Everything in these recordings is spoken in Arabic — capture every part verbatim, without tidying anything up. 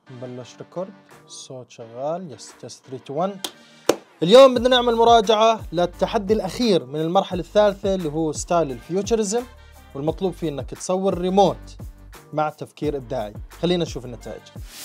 نبلش ريكورد. الصوت شغال. يس تست ثلاثة اثنين واحد. اليوم بدنا نعمل مراجعة للتحدي الأخير من المرحلة الثالثة اللي هو ستايل الفيوتشرزم، والمطلوب فيه إنك تصور ريموت مع تفكير إبداعي. خلينا نشوف النتائج.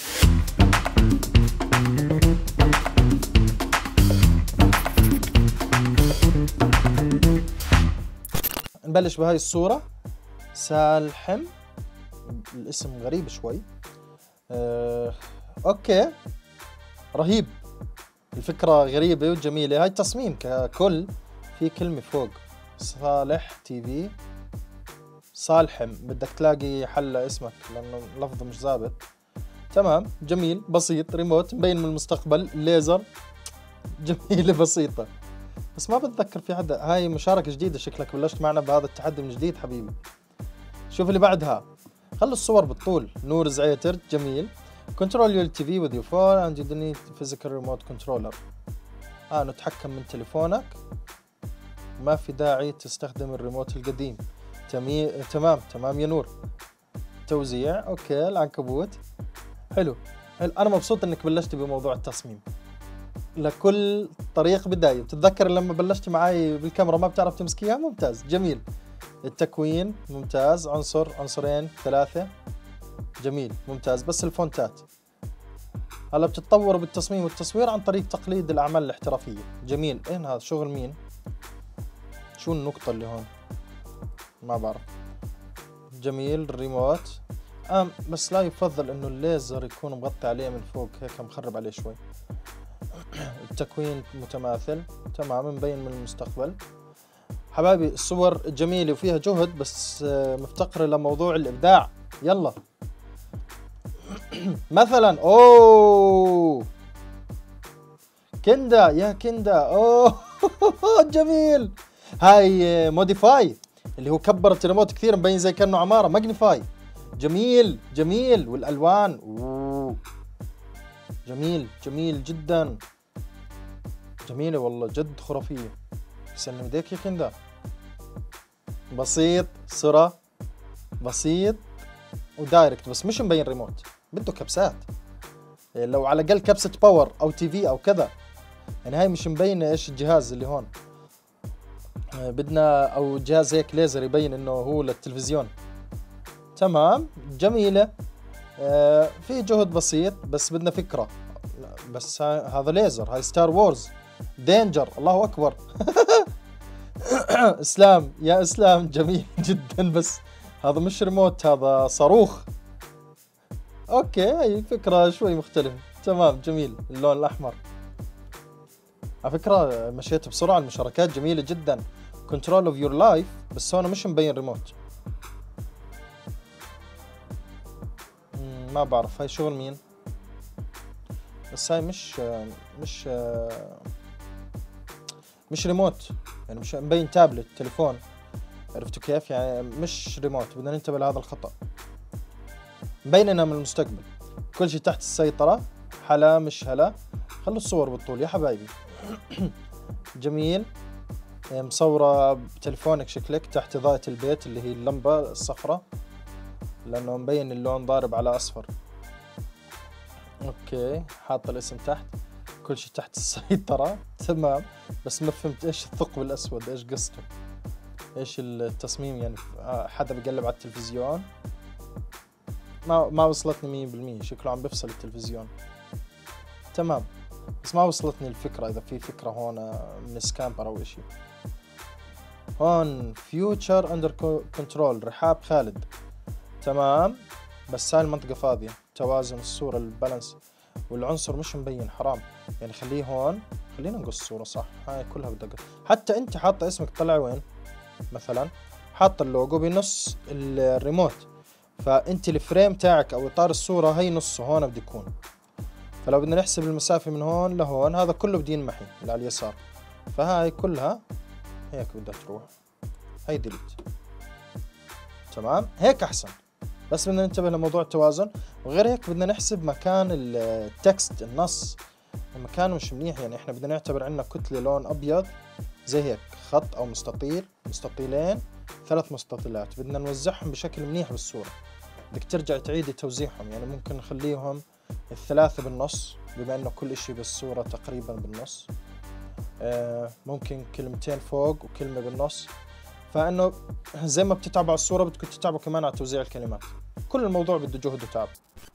نبلش بهاي الصورة. سالحم، الاسم غريب شوي. أه، اوكي، رهيب، الفكرة غريبة وجميلة. هاي التصميم ككل. في كلمة فوق صالح تي في. صالحم، بدك تلاقي حل اسمك لأنه لفظه مش ظابط. تمام، جميل، بسيط، ريموت مبين من المستقبل، ليزر، جميلة بسيطة. بس ما بتذكر في حدا. هاي مشاركة جديدة، شكلك بلشت معنا بهذا التحدي من جديد حبيبي. شوف اللي بعدها. خلوا الصور بالطول. نور زعيتر، جميل. Control your تي في with your phone and you don't need physical remote controller. آه نتحكم من تليفونك، ما في داعي تستخدم الريموت القديم. تمي... تمام تمام يا نور. توزيع، اوكي، العنكبوت. حلو حلو، انا مبسوط انك بلشت بموضوع التصميم. لكل طريق بداية. بتتذكر لما بلشت معي بالكاميرا ما بتعرف تمسكيها؟ ممتاز، جميل. التكوين ممتاز. عنصر، عنصرين، ثلاثة، جميل، ممتاز. بس الفونتات هلا بتتطور بالتصميم والتصوير عن طريق تقليد الأعمال الاحترافية. جميل. اين هذا شغل مين؟ شو النقطة اللي هون؟ ما بعرف. جميل. الريموت. آم بس لا يفضل انه الليزر يكون مغطي عليه من فوق، هيك مخرب عليه شوي. التكوين متماثل، تمام، مبين من المستقبل. حبايبي الصور جميلة وفيها جهد، بس مفتقرة لموضوع الإبداع. يلا. مثلا اوه كندا، يا كندا، اوه جميل. هاي موديفاي اللي هو كبرت الريموت كثير، مبين زي كأنه عمارة. ماجنيفاي، جميل جميل. والألوان، اوه جميل جميل جدا، جميلة والله، جد خرافية. يسلم ايديك يا كندا. بسيط، سرعة، بسيط ودايركت، بس مش مبين ريموت، بده كبسات. لو على الاقل كبسة باور او تي في او كذا. يعني هاي مش مبينة ايش الجهاز اللي هون. بدنا او جهاز هيك ليزر يبين انه هو للتلفزيون. تمام، جميلة. آه في جهد بسيط، بس بدنا فكرة. بس هذا ليزر، هاي ستار وورز، دينجر، الله اكبر. اسلام، يا اسلام، جميل جدا، بس هذا مش ريموت، هذا صاروخ. اوكي، هي فكرة شوي مختلفة. تمام، جميل. اللون الاحمر. على فكرة مشيت بسرعة، المشاركات جميلة جدا. كنترول اوف يور لايف، بس هون مش مبين ريموت. ما بعرف هاي شغل مين، بس هاي مش مش مش ريموت، يعني مش مبين تابلت، تليفون. عرفتوا كيف؟ يعني مش ريموت. بدنا ننتبه لهذا الخطأ. مبيننا من المستقبل، كل شيء تحت السيطرة. حلا مش هلا. خلوا الصور بالطول يا حبايبي. جميل. مصورة بتليفونك شكلك تحت إضاءة البيت اللي هي اللمبة الصفراء، لأنه مبين اللون ضارب على أصفر. أوكي، حاطة الاسم تحت. كل شيء تحت السيطرة. تمام، بس ما فهمت إيش الثقب الأسود، إيش قصته؟ إيش التصميم؟ يعني حدا بيقلب على التلفزيون؟ ما ما وصلتني مية بالمية. شكله عم بفصل التلفزيون. تمام، بس ما وصلتني الفكرة. إذا في فكرة هون من سكامبر أو إشي. هون فيوتشر أندر كنترول، رحاب خالد. تمام، بس هاي المنطقة فاضية. توازن الصورة، البالانس، والعنصر مش مبين، حرام. يعني خليه هون. خلينا نقص الصورة صح. هاي كلها بدي أقص. حتى أنت حاطة اسمك طلع وين؟ مثلا حاطة اللوجو بنص الريموت، فأنت الفريم تاعك أو إطار الصورة هي نصه هون بده يكون. فلو بدنا نحسب المسافة من هون لهون، هذا كله بده ينمحي اللي على اليسار. فهاي كلها هيك بدها تروح. هي ديليت. تمام، هيك أحسن. بس بدنا ننتبه لموضوع التوازن. وغير هيك بدنا نحسب مكان التكست، النص، مكانه مش منيح. يعني احنا بدنا نعتبر عندنا كتلة لون أبيض زي هيك، خط أو مستطيل، مستطيلين، ثلاث مستطيلات. بدنا نوزعهم بشكل منيح بالصورة. بدك ترجع تعيدي توزيعهم. يعني ممكن نخليهم الثلاثة بالنص بما انه كل اشي بالصورة تقريبا بالنص. آه ممكن كلمتين فوق وكلمة بالنص، فانه زي ما بتتعبوا على الصورة بدكم تتعبوا كمان على توزيع الكلمات. كل الموضوع بده جهد وتعب.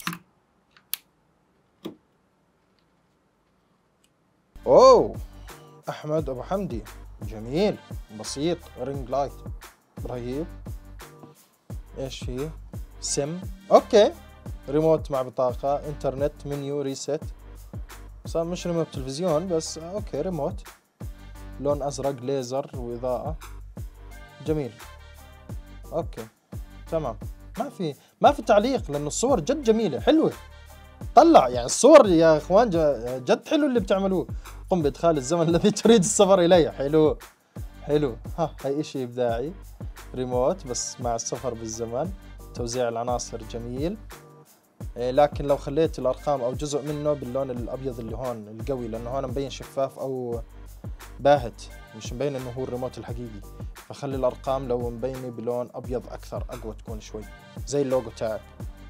اوه احمد ابو حمدي، جميل بسيط. رينج لايت رهيب. ايش هي؟ سم، اوكي. ريموت مع بطاقة، انترنت، منيو، ريست. صار مش ريموت تلفزيون بس اوكي ريموت. لون ازرق، ليزر واضاءة، جميل. اوكي تمام. ما في ما في تعليق لانه الصور جد جميلة حلوة. طلع يعني الصور يا اخوان جد حلو اللي بتعملوه. قم بادخال الزمن الذي تريد السفر اليه. حلو حلو. ها هاي اشي ابداعي. ريموت بس مع السفر بالزمن. توزيع العناصر جميل. إيه لكن لو خليت الارقام او جزء منه باللون الابيض اللي هون القوي، لانه هون مبين شفاف او باهت، مش مبين انه هو الريموت الحقيقي. فخلي الارقام لو مبينه بلون ابيض اكثر، اقوى تكون شوي زي اللوجو تاعك.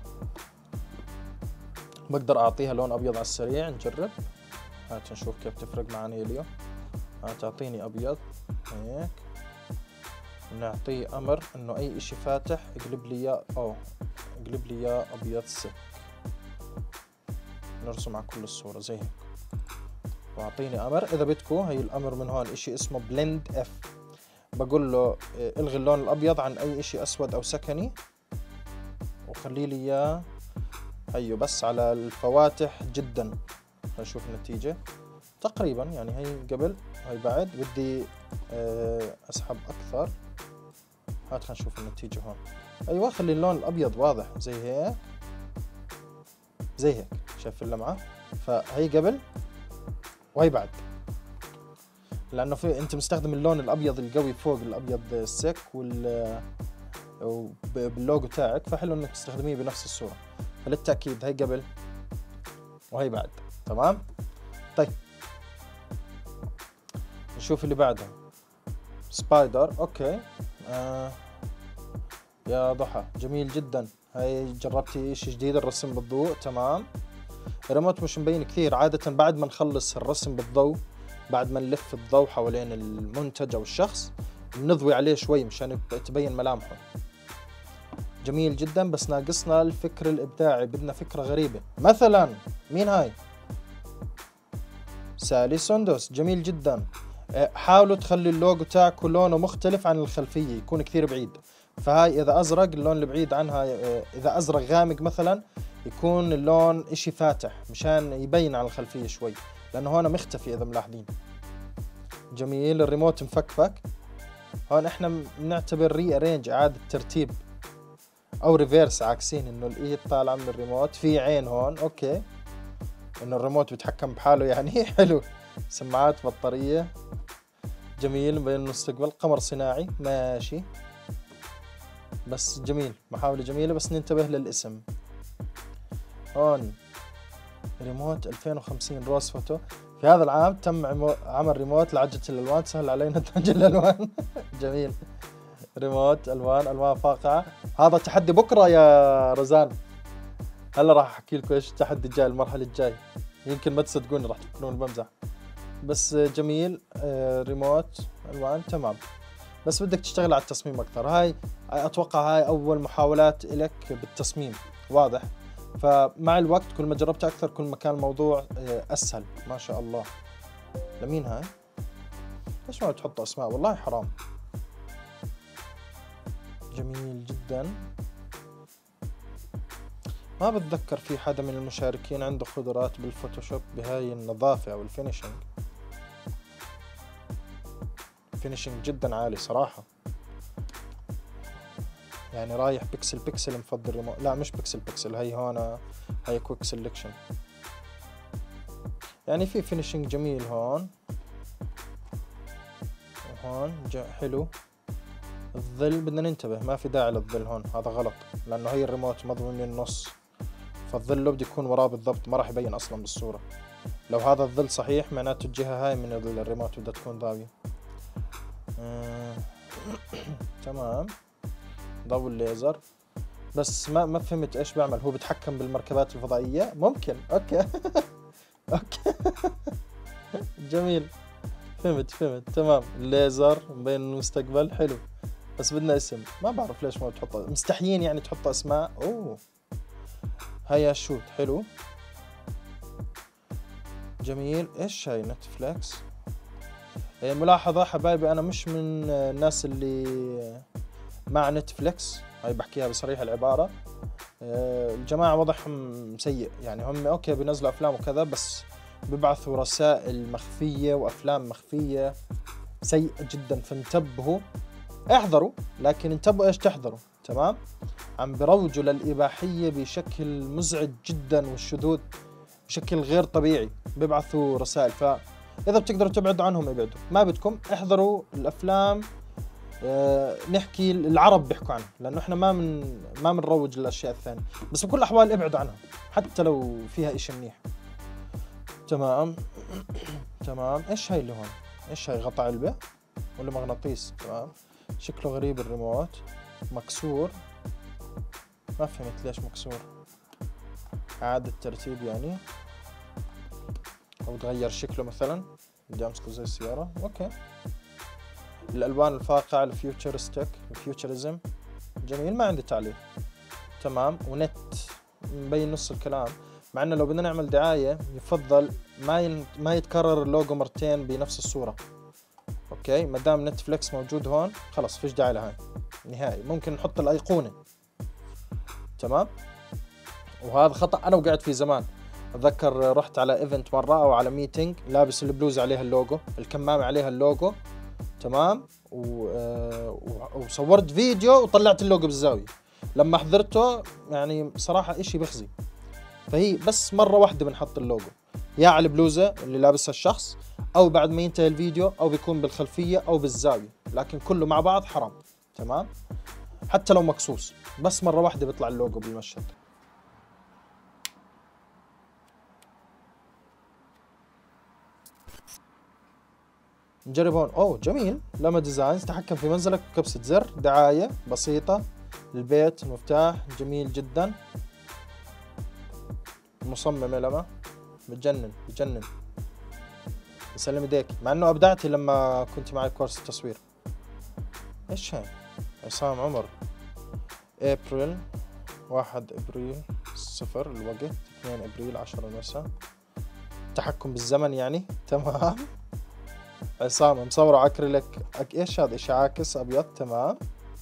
بقدر اعطيها لون ابيض على السريع. نجرب، هات نشوف كيف تفرق مع نيليو. هات اعطيني ابيض هيك. نعطيه امر انه اي اشي فاتح اقلب لي اياه، او اقلب لي اياه ابيض سك. نرسم على كل الصورة زي هيك. واعطيني امر اذا بدكم. هي الامر من هون اشي اسمه بلند اف. بقول له الغي اللون الابيض عن اي اشي اسود او سكني وخلي لي اياه هيو بس على الفواتح جدا. خلينا نشوف النتيجة تقريبا، يعني هي قبل هي بعد. بدي اسحب اكثر. هات خلينا نشوف النتيجة هون. ايوه خلي اللون الابيض واضح زي هيك زي هيك. شايف اللمعة؟ فهي قبل وهي بعد، لانه في انت مستخدم اللون الابيض القوي فوق الابيض السك وال باللوجو تاعك، فحلو انك تستخدميه بنفس الصورة. فللتأكيد هي قبل وهي بعد. تمام. طيب نشوف اللي بعدها. سبايدر، اوكي. آه. يا ضحى جميل جدا. هاي جربتي اشي جديد الرسم بالضوء. تمام. الريموت مش مبين كثير. عادة بعد ما نخلص الرسم بالضوء، بعد ما نلف الضوء حوالين المنتج او الشخص، بنضوي عليه شوي مشان تبين ملامحه. جميل جدا بس ناقصنا الفكر الابداعي. بدنا فكرة غريبة. مثلا مين هاي؟ سالي سندس، جميل جدا. حاولوا تخلي اللوجو تاعكم لونه مختلف عن الخلفية، يكون كثير بعيد. فهاي اذا ازرق اللون اللي بعيد عنها، اذا ازرق غامق مثلا يكون اللون اشي فاتح مشان يبين على الخلفية شوي، لانه هون مختفي اذا ملاحظين. جميل. الريموت مفكفك. هون احنا بنعتبر ري ارينج، اعادة ترتيب، او ريفيرس عاكسين، انه الايد طالعة من الريموت في عين هون. اوكي انه الريموت بيتحكم بحاله يعني. حلو. سماعات، بطارية، جميل. بين المستقبل، قمر صناعي، ماشي. بس جميل، محاولة جميلة بس ننتبه للاسم. هون ريموت ألفين وخمسين روز فوتو. في هذا العام تم عمل ريموت لعجلة الألوان، سهل علينا نتاج الألوان. جميل. ريموت ألوان، ألوان فاقعة. هذا تحدي بكرة يا رزان. هلا راح أحكي لكم إيش التحدي الجاي، المرحلة الجاي. يمكن ما تصدقوني، راح تفكرون بمزح. بس جميل. آه ريموت ألوان تمام. بس بدك تشتغل على التصميم أكثر. هاي أتوقع هاي أول محاولات إلك بالتصميم، واضح. فمع الوقت كل ما جربت أكثر كل ما كان الموضوع أسهل. ما شاء الله. لمين هاي؟ ليش ما تحط أسماء؟ والله حرام. جميل جدا. ما بتذكر في حدا من المشاركين عنده قدرات بالفوتوشوب بهاي النظافة أو الفينيشنج. فينيشنج جدا عالي صراحة. يعني رايح بيكسل بيكسل مفضل ريموت. لا مش بيكسل بيكسل، هي هون هي كويك سيلكشن. يعني في فينيشنج جميل هون وهون. حلو. الظل بدنا ننتبه، ما في داعي للظل هون، هذا غلط لأنه هي الريموت مضمون من النص، فالظل بده يكون وراه بالضبط، ما راح يبين أصلا بالصورة. لو هذا الظل صحيح معناته الجهة هاي من الريموت بدها تكون ضاوية. آه. تمام. ضوء الليزر. بس ما ما فهمت ايش بيعمل. هو بيتحكم بالمركبات الفضائية ممكن. اوكي. اوكي. جميل. فهمت فهمت تمام. الليزر مبين المستقبل حلو، بس بدنا اسم. ما بعرف ليش ما بتحطها، مستحيين يعني تحط اسماء. اوه هيا شوت حلو جميل. ايش هاي نتفليكس؟ هي ملاحظة حبايبي انا مش من الناس اللي مع نتفليكس، هاي بحكيها بصريح العبارة. الجماعة وضعهم سيء، يعني هم اوكي بينزلوا افلام وكذا، بس بيبعثوا رسائل مخفية وافلام مخفية سيئة جدا. فانتبهوا، احذروا، لكن انتبهوا ايش تحذروا. تمام. عم بروجوا للإباحية بشكل مزعج جدا والشذوذ بشكل غير طبيعي، بيبعثوا رسائل. فإذا بتقدروا تبعدوا عنهم ابعدوا، ما بدكم احذروا الأفلام. اه نحكي العرب بيحكوا عنها، لأنه احنا ما من ما بنروج للأشياء الثانية، بس بكل الأحوال ابعدوا عنها حتى لو فيها إشي منيح. تمام. تمام. إيش هاي اللي هون؟ إيش هاي، غطا علبة ولا مغناطيس؟ تمام. شكله غريب الريموت، مكسور. ما فهمت ليش مكسور. إعادة ترتيب يعني، أو تغير شكله مثلا. بدي أمسكه زي السيارة. أوكي. الألوان الفاقعة، الفيوتشرستيك، الفيوتشرزم. جميل، ما عندي تعليق. تمام. ونت مبين نص الكلام، مع إنه لو بدنا نعمل دعاية يفضل ما ين... ما يتكرر اللوجو مرتين بنفس الصورة. اوكي. ما دام نتفليكس موجود هون خلص فيش داعي لهاي نهائي. ممكن نحط الايقونه. تمام. وهذا خطا انا وقعت فيه زمان. اتذكر رحت على ايفنت مره او على ميتينج، لابس البلوز عليها اللوجو، الكمامه عليها اللوجو. تمام. و... آه... وصورت فيديو وطلعت اللوجو بالزاويه. لما حضرته يعني صراحه اشي بخزي. فهي بس مره واحده بنحط اللوجو، يا على البلوزه اللي لابسها الشخص، او بعد ما ينتهي الفيديو، او بيكون بالخلفيه او بالزاويه، لكن كله مع بعض حرام. تمام. حتى لو مقصوص، بس مره واحده بيطلع اللوجو بالمشهد. نجرب هون. اوه جميل. لما ديزاينز، تحكم في منزلك بكبسة زر، دعاية بسيطة البيت، مفتاح جميل جدا. مصمم لما بتجنن بتجنن. يسلم ايديك، مع انه ابدعتي لما كنت معي كورس التصوير. ايش هاي؟ عصام عمر. ابريل، واحد ابريل صفر الوقت، اثنين ابريل عشرة المساء. تحكم بالزمن يعني. تمام. عصام مصورة اكريليك. أك... ايش هذا؟ اشي عاكس ابيض. تمام.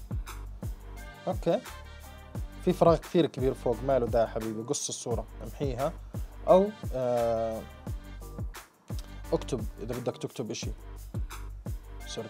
اوكي. في فراغ كثير كبير فوق، ماله ده يا حبيبي؟ قص الصورة امحيها، او آه... اكتب اذا بدك تكتب اشي. سوري.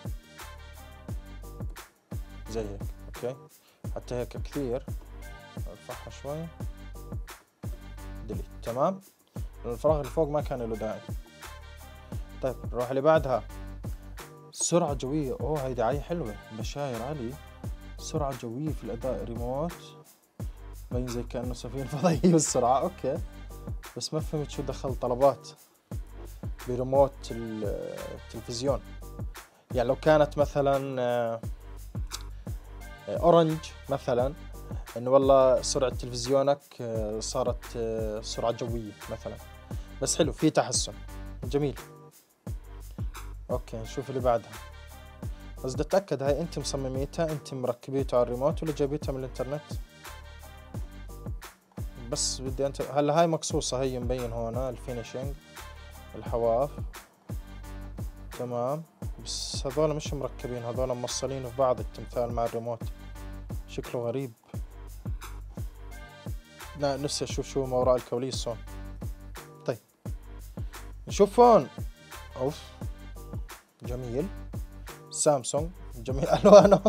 زي هيك. اوكي. حتى هيك كثير، ارفعها شوي. ديليت. تمام. الفراغ اللي فوق ما كان له داعي. طيب نروح اللي بعدها. سرعة جوية. اوه هاي دعاية حلوة. بشاير علي. سرعة جوية في الاداء، ريموت باين زي كأنه سفينة فضائية بالسرعة. اوكي. بس ما فهمت شو دخل طلبات بريموت التلفزيون. يعني لو كانت مثلا اورنج مثلا، انه والله سرعة تلفزيونك صارت سرعة جوية مثلا. بس حلو، في تحسن جميل. اوكي نشوف اللي بعدها. بس بدي اتاكد هاي انت مصمميتها، انت مركبيتها على الريموت، ولا جايبيتها من الانترنت؟ بس بدي انت هلا هاي مقصوصة، هي مبين هون الفينيشينج، الحواف. تمام. بس هذول مش مركبين، هذول موصلين في بعض التمثال مع الريموت. شكله غريب. لا نفسي اشوف شو ما وراء الكواليس هون. طيب نشوف هون. اوف جميل. سامسونج جميل الوانه.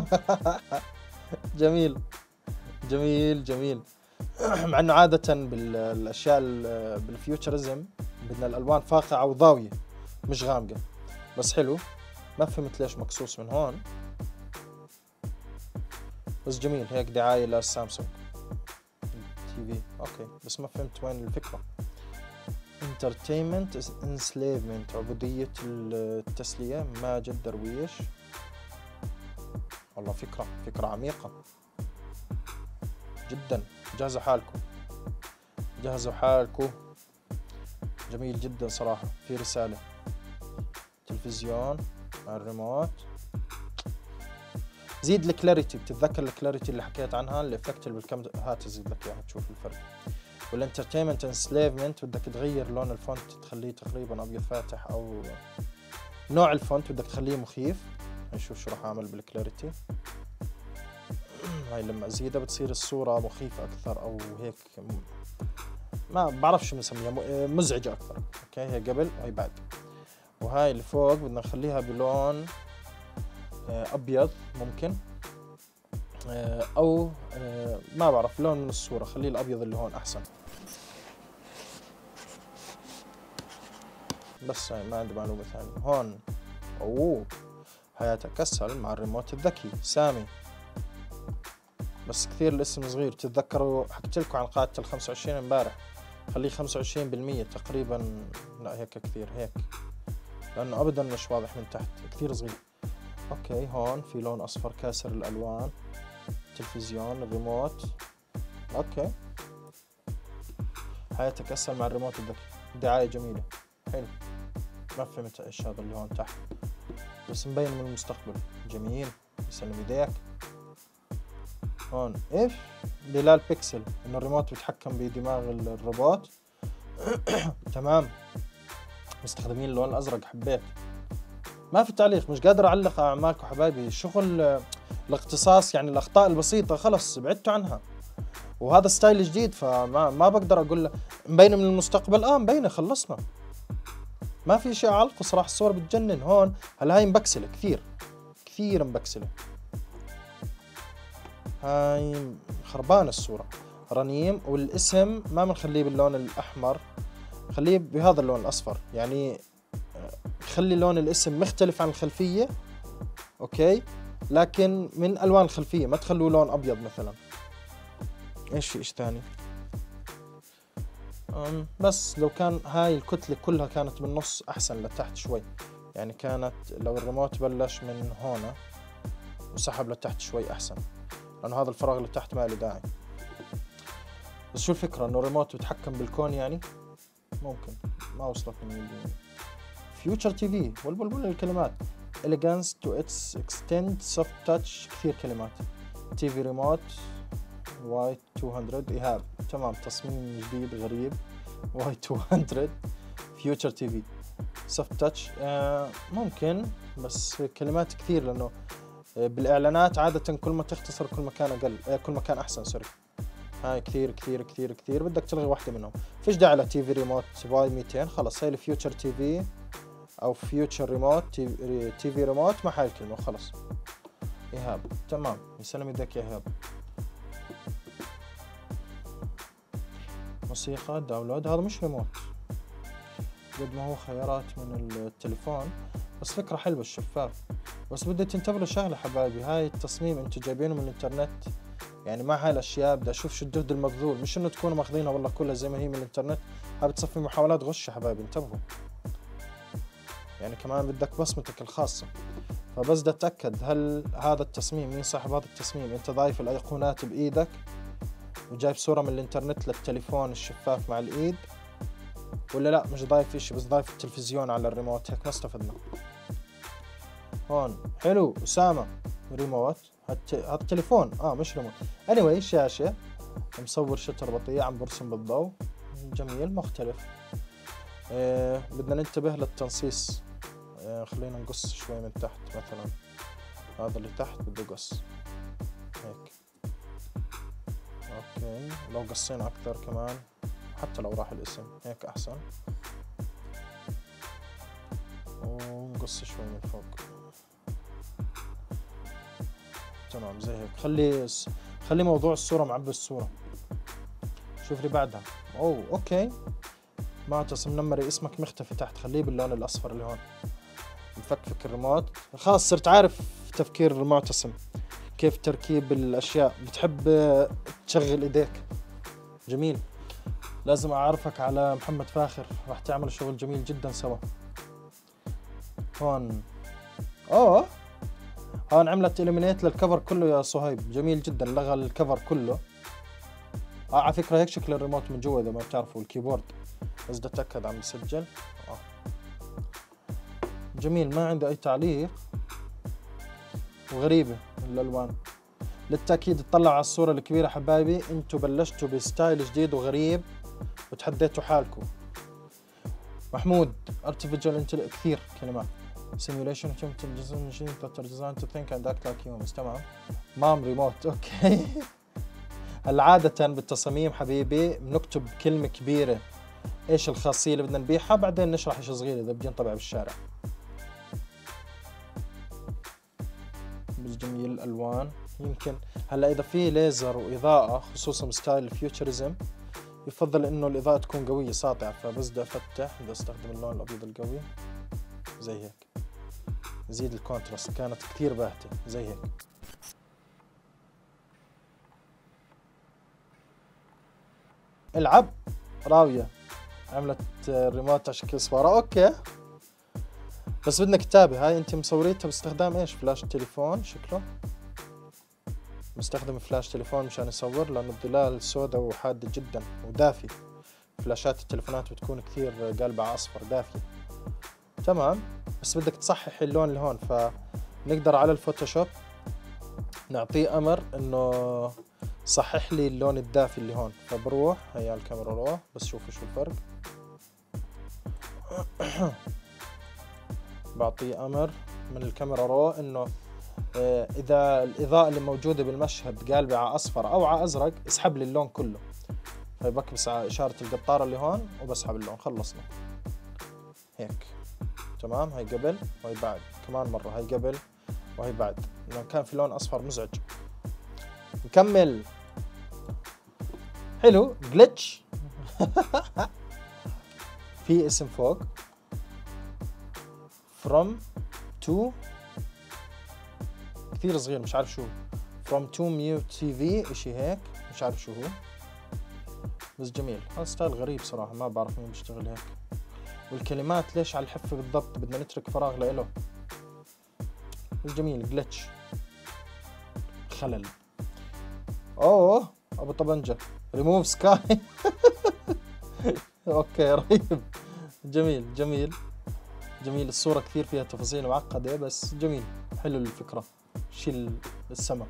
جميل جميل جميل. مع انه عادة بالاشياء بالفيوتشرزم بدنا الالوان فاقعة وضاوية مش غامقة، بس حلو. ما فهمت ليش مقصوص من هون، بس جميل. هيك دعاية للسامسونج تي في. اوكي بس ما فهمت وين الفكرة. انترتينمنت انسليفمنت، عبودية التسلية. ماجد درويش. والله فكرة فكرة عميقة. جدا. جهزوا حالكم، جهزوا حالكم. جميل جدا صراحة. في رسالة. تلفزيون مع الريموت. زيد الكلاريتي. بتتذكر الكلاريتي اللي حكيت عنها، الافكت اللي بالكم، هات زيد لك اياها تشوف الفرق. والانترتينمنت انسليفمنت بدك تغير لون الفونت، تخليه تقريبا ابيض فاتح، او نوع الفونت بدك تخليه مخيف. نشوف شو راح اعمل بالكلاريتي. هاي لما ازيدها بتصير الصورة مخيفة اكثر، او هيك ما بعرف شو بنسميها، مزعجة اكثر. اوكي هي قبل وهي بعد. وهاي اللي فوق بدنا نخليها بلون ابيض ممكن، او ما بعرف لون من الصورة، خليه الابيض اللي هون احسن. بس هاي ما عندي معلومة ثانية. هون اوه حياتك كسل مع الريموت الذكي سامي. بس كثير الاسم صغير. تتذكروا حكيت لكم عن قاعدة ال خمسة وعشرين امبارح، خليه خمسة وعشرين بالمية تقريبا. لا هيك كثير هيك، لانه ابدا مش واضح من تحت، كثير صغير. اوكي هون في لون اصفر كاسر الالوان. تلفزيون الريموت. اوكي حياتك اسهل مع الريموت الذكي. دعاية جميلة. حلو. ما فهمت ايش هذا اللي هون تحت، بس مبين من المستقبل. جميل. يسلم ايديك. هون ايش دلال بيكسل، انه الريموت بيتحكم بدماغ الروبوت. تمام. مستخدمين اللون الازرق. حبيت. ما في تعليق، مش قادر اعلق على اعمالكم حبايبي. شغل الاختصاص يعني الاخطاء البسيطه خلص بعدتوا عنها، وهذا ستايل جديد، فما ما بقدر اقول مبينه من المستقبل. اه مبينه، خلصنا، ما في شيء اعلقه صراحه. الصور بتجنن هون. هلا هاي مبكسله كثير كثير مبكسله، هاي خربانه الصوره. رنيم. والاسم ما بنخليه باللون الاحمر، خليه بهذا اللون الاصفر، يعني خلي لون الاسم مختلف عن الخلفيه. اوكي لكن من الوان الخلفيه، ما تخلوه لون ابيض مثلا. ايش في ايش ثاني؟ بس لو كان هاي الكتله كلها كانت بالنص احسن لتحت شوي، يعني كانت لو الريموت بلش من هون وسحب لتحت شوي احسن، لانه هذا الفراغ اللي تحت ما له داعي. بس شو الفكره، انه الريموت بيتحكم بالكون يعني؟ ممكن ما وصلتني من الدنيا. فيوتشر تي في والبلبل الكلمات. elegance to its extent soft touch. كثير كلمات. تي في ريموت واي مئتين. ايهاب. تمام. تصميم جديد غريب. واي مئتين فيوتشر تي في سوفت تاتش. آه ممكن، بس كلمات كثير، لانه بالاعلانات عاده كل ما تختصر كل ما كان اقل، آه كل ما كان احسن. سوري. هاي كثير كثير كثير كثير، بدك تلغي واحدة منهم. فيش داعي لتي في ريموت واي مئتين. خلص هاي الفيوتشر تي في او فيوتشر ريموت تي, تي في ريموت مع هاي الكلمة وخلص. ايهاب. تمام. يسلم يدك يا ايهاب. موسيقى داونلود. هذا مش ريموت قد ما هو خيارات من التليفون، بس فكرة حلوة الشفاف. بس بدي تنتبهوا لشغلة حبايبي، هاي التصميم انتوا جايبينه من الانترنت، يعني مع هاي الاشياء بدي اشوف شو الجهد المبذول، مش انه تكونوا ماخذينها والله كلها زي ما هي من الانترنت. هاي بتصفي محاولات غش يا حبايبي، انتبهوا. يعني كمان بدك بصمتك الخاصة. فبس بدي اتاكد هل هذا التصميم، مين صاحب هذا التصميم؟ انت ضايف الايقونات بايدك وجايب صورة من الانترنت للتليفون الشفاف مع الايد، ولا لا مش ضايف اشي، بس ضايف التلفزيون على الريموت؟ هيك ما استفدنا. هون حلو أسامة. ريموت. هذا التليفون اه مش ريموت. anyway شاشة، مصور شتر بطيء، عم برسم بالضوء. جميل مختلف. آه بدنا ننتبه للتنصيص. آه خلينا نقص شوي من تحت مثلا، هذا اللي تحت بدي قص هيك. اوكي لو قصينا اكثر كمان، حتى لو راح الاسم هيك احسن. ونقص شوي من فوق. تمام زي هيك. خلي خلي موضوع الصورة معبي الصورة. شوف لي بعدها. اوه اوكي. معتصم نمري اسمك مختفي تحت، خليه باللون الاصفر اللي هون. مفكفك الريموت. خلاص صرت عارف تفكير معتصم، كيف تركيب الاشياء، بتحب تشغل ايديك. جميل. لازم اعرفك على محمد فاخر، راح تعمل شغل جميل جدا سوا. هون اوه هون عملت إليمينيت للكفر كله يا صهيب. جميل جدا. لغى الكفر كله. اه على فكرة هيك شكل الريموت من جوا اذا ما بتعرفوا الكيبورد، بس بدي اتاكد عم بسجل. اه جميل، ما عندي اي تعليق. وغريبة الالوان. للتأكيد اطلعوا على الصورة الكبيرة حبايبي، انتوا بلشتوا بستايل جديد وغريب وتحديتوا حالكم. محمود artificial intelligence كثير كلمات. simulation machine that are designed to think and act like humans. تمام. مام ريموت اوكي. هلا عادة بالتصاميم حبيبي بنكتب كلمة كبيرة ايش الخاصية اللي بدنا نبيعها، بعدين نشرح ايش صغير اذا بدي ينطبع بالشارع. بس جميل الالوان. يمكن هلا اذا في ليزر واضاءة خصوصا ستايل الفيوتشرزم يفضل انه الاضاءة تكون قوية ساطعة، فبس بدي افتح بدي استخدم اللون الابيض القوي زي هيك، زيد الكونتراست، كانت كثير باهتة زي هيك. العب راوية عملت الريموت على شكل صفارة. اوكي بس بدنا كتابة. هاي انت مصوريتها باستخدام ايش؟ فلاش تليفون شكله، مستخدم فلاش تليفون مشان يصور، لانه الظلال سوداء وحادة جدا ودافي. فلاشات التليفونات بتكون كثير قالبة على اصفر دافي. تمام بس بدك تصحح اللون اللي هون، فنقدر على الفوتوشوب نعطيه امر انه صحح لي اللون الدافي اللي هون، فبروح هي على الكاميرا روح بس شوفوا شو الفرق. بعطيه امر من الكاميرا رو انه اذا الاضاءة اللي موجودة بالمشهد قالبة على اصفر او على ازرق اسحب لي اللون كله، فبكبس على اشارة القطارة اللي هون وبسحب اللون. خلصنا هيك. تمام هي قبل وهي بعد، كمان مرة هي قبل وهي بعد، لأنه كان في لون أصفر مزعج. نكمل. حلو جلتش. في اسم فوق from to كثير صغير مش عارف شو، from to mute تي في اشي هيك مش عارف شو هو، بس جميل. هذا ستايل غريب صراحة، ما بعرف مين بيشتغل هيك. والكلمات ليش على الحفة بالضبط؟ بدنا نترك فراغ لإله. بس جميل. جلتش خلل. اوه ابو طبنجة ريموف سكاي. اوكي رهيب. جميل جميل جميل. الصورة كثير فيها تفاصيل معقدة بس جميل، حلو الفكرة. شيل السما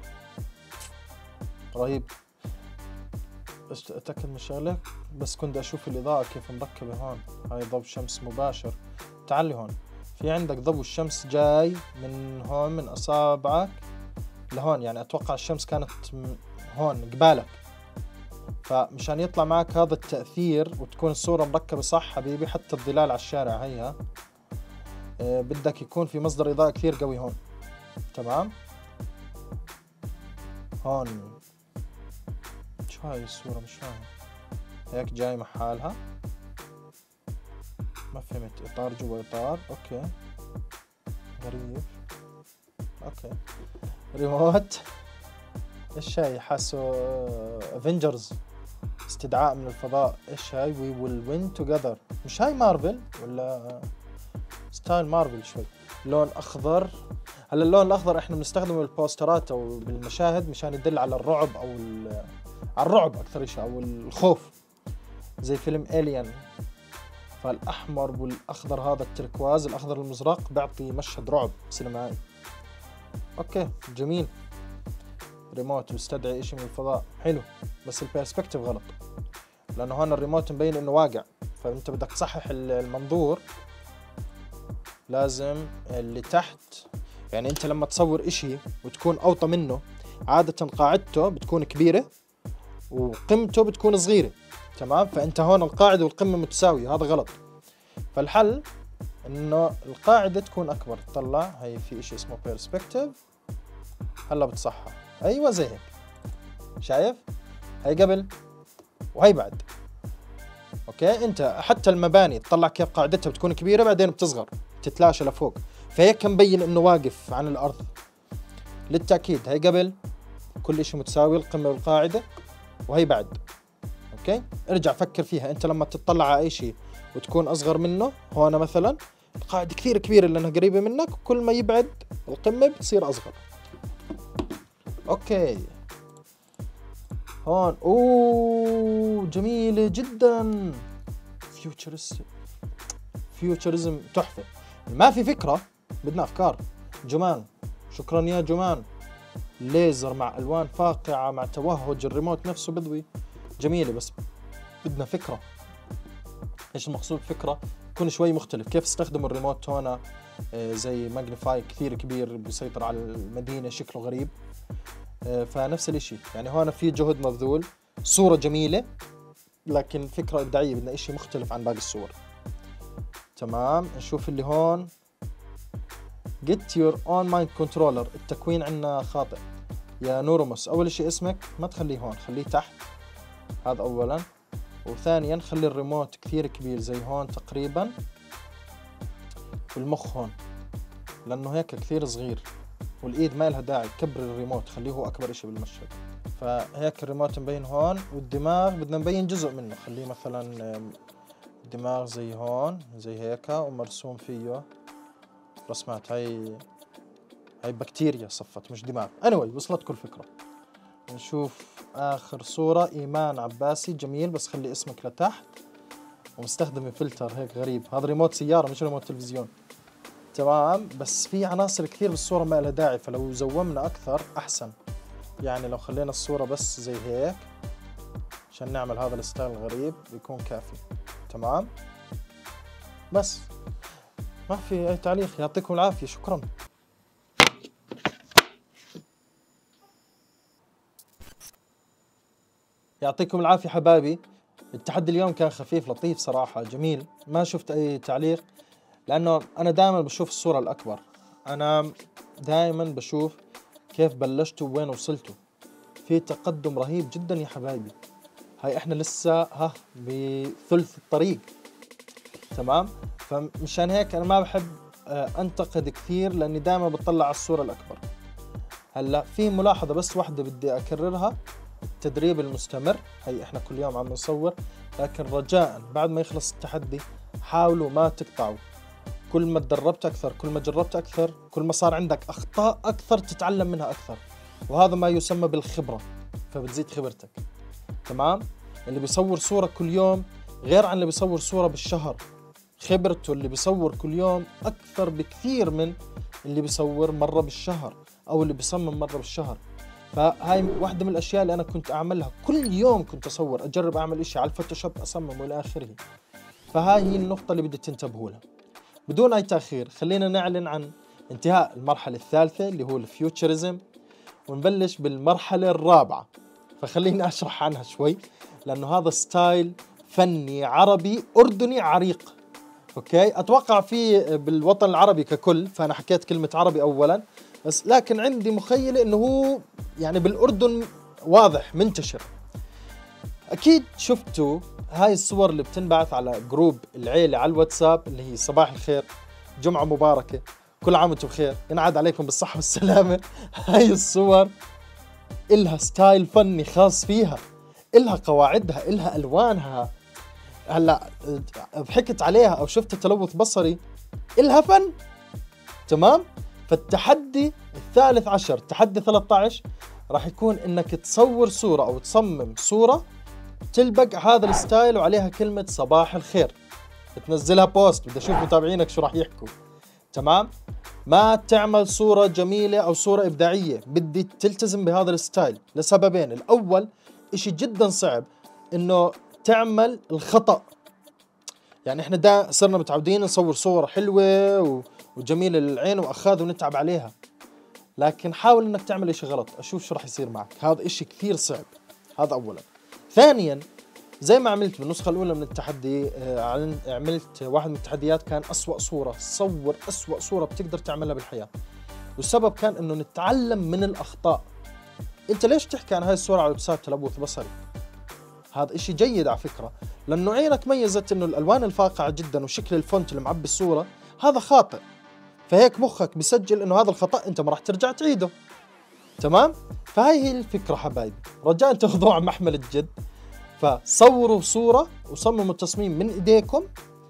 رهيب. بس اتأكد من شغلة، بس كنت اشوف الاضاءة كيف مركبة هون. هاي ضوء شمس مباشر. تعالي هون في عندك ضوء الشمس جاي من هون من اصابعك لهون، يعني اتوقع الشمس كانت هون قبالك، فمشان يطلع معك هذا التأثير وتكون الصورة مركبة صح حبيبي، حتى الظلال على الشارع هيها أه بدك يكون في مصدر إضاءة كثير قوي هون. تمام هون شو هاي الصورة مش فاهم، هيك جاي مع حالها ما فهمت. إطار جوا إطار اوكي غريب. اوكي ريموت ايش هاي؟ حاسه افنجرز استدعاء من الفضاء. ايش هاي؟ وي ويل وين توجذر. مش هاي مارفل ولا ستايل مارفل شوي. لون اخضر. هلا اللون الاخضر احنا بنستخدمه بالبوسترات او بالمشاهد مشان يدل على الرعب او على الرعب اكثر شيء او الخوف، زي فيلم الين. فالاحمر والاخضر هذا التركواز الاخضر المزرق بيعطي مشهد رعب سينمائي. اوكي جميل. ريموت بيستدعي اشي من الفضاء. حلو بس البيرسبكتيف غلط، لانه هون الريموت مبين انه واقع، فانت بدك تصحح المنظور. لازم اللي تحت، يعني انت لما تصور اشي وتكون اوطى منه عادة قاعدته بتكون كبيرة وقمته بتكون صغيرة. تمام فانت هون القاعدة والقمة متساوية، هذا غلط. فالحل انه القاعدة تكون اكبر. طلع هي في اشي اسمه بيرسبكتيف، هلا بتصحح. ايوه زي هيك شايف؟ هي قبل وهي بعد. اوكي انت حتى المباني تطلع كيف قاعدتها بتكون كبيره بعدين بتصغر تتلاشى لفوق، فهيك مبين انه واقف عن الارض. للتاكيد هي قبل كل شيء متساوي، القمه والقاعده، وهي بعد. اوكي ارجع فكر فيها، انت لما تطلع على اي شيء وتكون اصغر منه، هون مثلا القاعده كثير كبيره لانها قريبه منك، وكل ما يبعد القمه بتصير اصغر. اوكي هون اوه جميلة جدا. فيوتشرست فيوتشرزم تحفة. ما في فكرة، بدنا افكار. جمان، شكرا يا جمان. ليزر مع الوان فاقعة مع توهج، الريموت نفسه بضوي. جميلة بس بدنا فكرة. ايش المقصود فكرة؟ يكون شوي مختلف. كيف استخدم الريموت هون آه زي ماجنيفاي كثير كبير بيسيطر على المدينة، شكله غريب. آه فنفس الاشي يعني هون في جهد مبذول، صورة جميلة لكن فكرة إبداعية، بدنا اشي مختلف عن باقي الصور. تمام. نشوف اللي هون Get your own mind controller. التكوين عنا خاطئ يا نوروموس. أول شيء اسمك ما تخليه هون، خليه تحت، هذا أولا. وثانيا خلي الريموت كثير كبير زي هون تقريبا، والمخ هون لأنه هيك كثير صغير، والإيد ما لها داعي. كبر الريموت، خليه هو أكبر إشي بالمشهد. فهيك الريموت مبين هون، والدماغ بدنا نبين جزء منه. خليه مثلا دماغ زي هون زي هيك، ومرسوم فيه رسمات. هاي هاي بكتيريا صفت مش دماغ. anyway وصلتكم الفكرة. نشوف آخر صورة. إيمان عباسي جميل بس خلي اسمك لتحت، ومستخدم فلتر هيك غريب. هذا ريموت سيارة مش ريموت تلفزيون. تمام. بس في عناصر كثير بالصورة ما لها داعي، فلو زومنا أكثر أحسن. يعني لو خلينا الصورة بس زي هيك عشان نعمل هذا الستايل الغريب بيكون كافي. تمام. بس ما في أي تعليق. يعطيكم العافية. شكرا. يعطيكم العافية حبايبي. التحدي اليوم كان خفيف لطيف صراحة، جميل. ما شفت أي تعليق لأنه أنا دائما بشوف الصورة الأكبر. أنا دائما بشوف كيف بلشتوا وين وصلتوا. في تقدم رهيب جدا يا حبايبي. هاي إحنا لسه ها بثلث الطريق. تمام. فمشان هيك أنا ما بحب أنتقد كثير، لأني دائما بطلع على الصورة الأكبر. هلا في ملاحظة بس واحدة بدي أكررها. التدريب المستمر، هي احنا كل يوم عم نصور، لكن رجاء بعد ما يخلص التحدي حاولوا ما تقطعوا. كل ما تدربت اكثر، كل ما جربت اكثر، كل ما صار عندك اخطاء اكثر تتعلم منها اكثر، وهذا ما يسمى بالخبرة، فبتزيد خبرتك. تمام. اللي بيصور صورة كل يوم غير عن اللي بيصور صورة بالشهر. خبرته اللي بيصور كل يوم اكثر بكثير من اللي بيصور مرة بالشهر او اللي بيصمم مرة بالشهر. فهاي واحدة من الأشياء اللي أنا كنت أعملها. كل يوم كنت أصور، أجرب أعمل إشي على الفوتوشوب، أصمم وإلى آخره. فهاي هي النقطة اللي بدي تنتبهوا لها. بدون أي تأخير خلينا نعلن عن انتهاء المرحلة الثالثة اللي هو الفيوتشرزم، ونبلش بالمرحلة الرابعة. فخليني أشرح عنها شوي، لأنه هذا ستايل فني عربي أردني عريق. أوكي. أتوقع في بالوطن العربي ككل، فأنا حكيت كلمة عربي أولا بس، لكن عندي مخيلة انه هو يعني بالاردن واضح منتشر. اكيد شفتوا هاي الصور اللي بتنبعث على جروب العيلة على الواتساب، اللي هي صباح الخير، جمعة مباركة، كل عام وانتم بخير، ينعاد عليكم بالصحة والسلامة. هاي الصور إلها ستايل فني خاص فيها، إلها قواعدها، إلها ألوانها. هلا ضحكت عليها أو شفت تلوث بصري، إلها فن. تمام. فالتحدي الثالث عشر، تحدي ثلاثة عشر، راح يكون انك تصور صورة او تصمم صورة تلبق هذا الستايل وعليها كلمة صباح الخير، تنزلها بوست. بدي اشوف متابعينك شو راح يحكوا. تمام. ما تعمل صورة جميلة او صورة ابداعية، بدي تلتزم بهذا الستايل لسببين. الاول اشي جدا صعب انه تعمل الخطأ. يعني احنا دا صرنا متعودين نصور صور حلوة و وجميلة للعين وأخاذ ونتعب عليها، لكن حاول انك تعمل اشي غلط، اشوف شو راح يصير معك. هذا اشي كثير صعب. هذا اولا. ثانيا زي ما عملت بالنسخة الاولى من التحدي، عملت واحد من التحديات كان اسوأ صورة، صور اسوأ صورة بتقدر تعملها بالحياة، والسبب كان انه نتعلم من الاخطاء. انت ليش تحكي عن هاي الصورة على بسبب تلوث بصري؟ هذا اشي جيد على فكرة، لانه عينك ميزت انه الالوان الفاقعة جدا وشكل الفونت اللي معبي الصورة هذا خاطئ، فهيك مخك بيسجل انه هذا الخطأ انت ما راح ترجع تعيده. تمام. فهاي هي الفكرة حبايبي، رجاء تاخذوها عن محمل الجد. فصوروا صورة وصمموا التصميم من ايديكم،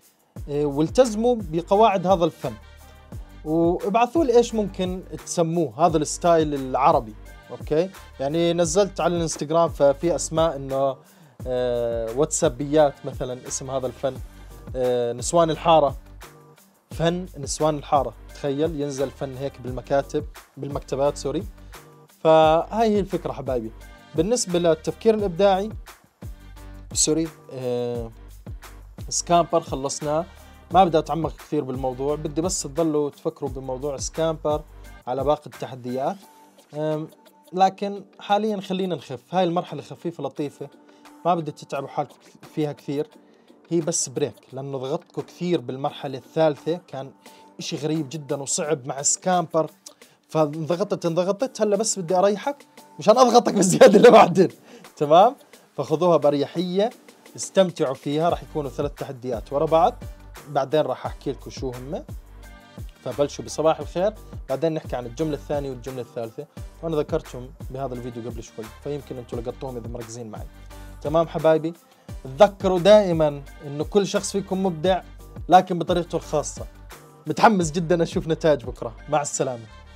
والتزموا بقواعد هذا الفن، وابعثوا لي ايش ممكن تسموه هذا الستايل العربي. اوكي، يعني نزلت على الانستغرام ففي اسماء انه آه واتسابيات مثلا، اسم هذا الفن آه نسوان الحاره، فن نسوان الحاره، تخيل ينزل فن هيك بالمكاتب بالمكتبات سوري. فهاي هي الفكره حبايبي. بالنسبه للتفكير الابداعي سوري آه سكامبر خلصناه، ما بدي اتعمق كثير بالموضوع، بدي بس تضلوا تفكروا بموضوع سكامبر على باقي التحديات. لكن حاليا خلينا نخف، هاي المرحلة خفيفة لطيفة، ما بدي تتعبوا حالكم فيها كثير، هي بس بريك، لأنه ضغطكم كثير بالمرحلة الثالثة، كان اشي غريب جدا وصعب مع سكامبر، فانضغطت انضغطت، هلا بس بدي اريحك مشان اضغطك بزيادة لبعدين. تمام، فخذوها بأريحية، استمتعوا فيها، راح يكونوا ثلاث تحديات ورا بعض، بعدين راح احكي لكم شو هم. فبلشوا بصباح الخير، بعدين نحكي عن الجملة الثانية والجملة الثالثة، وانا ذكرتهم بهذا الفيديو قبل شوي، فيمكن انتم لقطوهم اذا مركزين معي. تمام حبايبي، تذكروا دائما انه كل شخص فيكم مبدع لكن بطريقته الخاصة. متحمس جدا اشوف نتائج بكرة، مع السلامة.